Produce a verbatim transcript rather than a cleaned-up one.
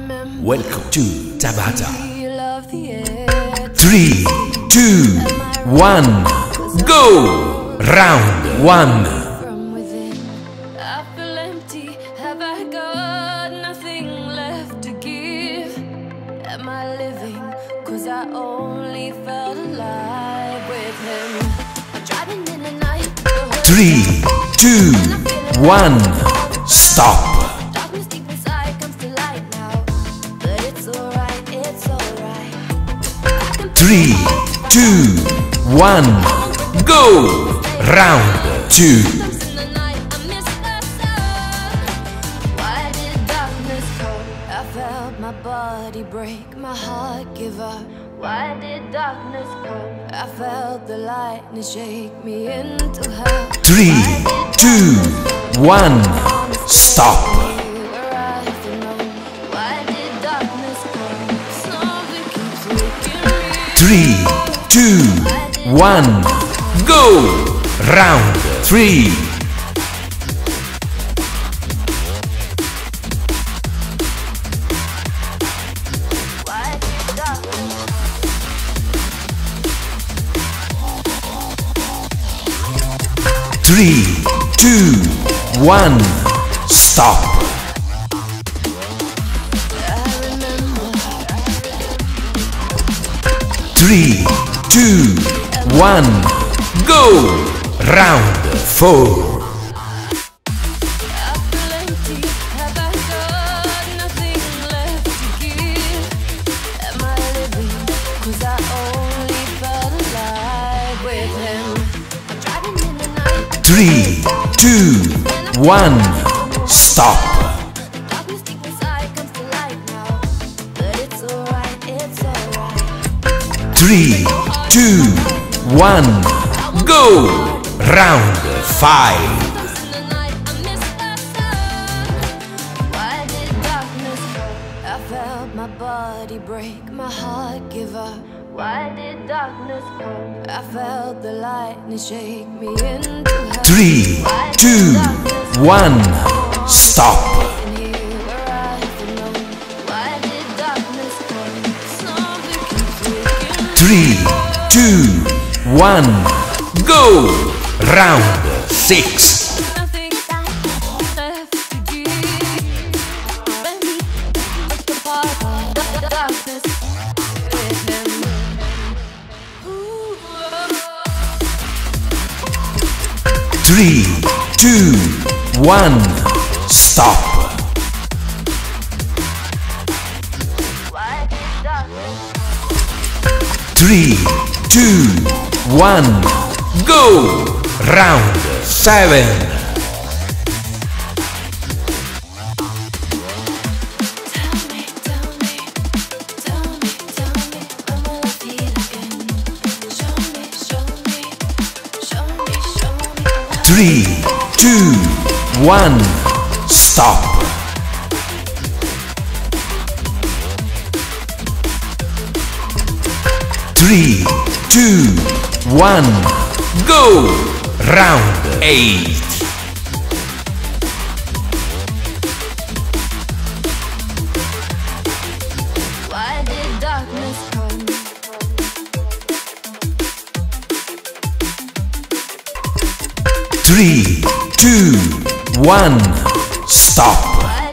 Welcome to Tabata. Three, two, one, go! Round one. From within, I feel empty. Have I got nothing left to give? Am I living? Cause I only felt alive with him. I'm driving in the night. Three, two, one, stop. Darkness deep inside comes to light now. But it's alright, it's alright. Three, two, one, go! Round two. In the night, I miss the sun. Why did darkness come? I felt my body break, my heart give up. Why did darkness come? I felt the lightning shake me into her. Three, two, one, stop. Why did darkness come? Something keeps waking me. Three, two, one, go! Round three. Why did darkness Three, two, one, stop. Three, two, one, go! Round four. I feel empty. Have I got nothing left to give? Am I living? Cause I only felt alive with him. I'm driving in the night. Three, two, one, stop. Darkness deep inside comes to light now. But it's alright, it's alright. Three, two, one, go! Round five. In the night, I miss the sun. Why did darkness come? I felt my body break, my heart give up. Why did darkness come? I felt the lightning shake me into her. Three, two, one, stop. In here where I belong. Why did darkness come? Something keeps waking me. Three, two, one, go! Round six. Nothing left to give. When we look apart, the darkness with him. Ooh. Three, two, one, stop. Why did darkness Three, two, one, go! Round seven. tell me, tell me, tell me, tell me, when will I feel again? Show me, show me, show me, show me. Three, two, one, stop. Three, two, one, go! Round eight. Why did darkness come? Three, two, one, stop. Why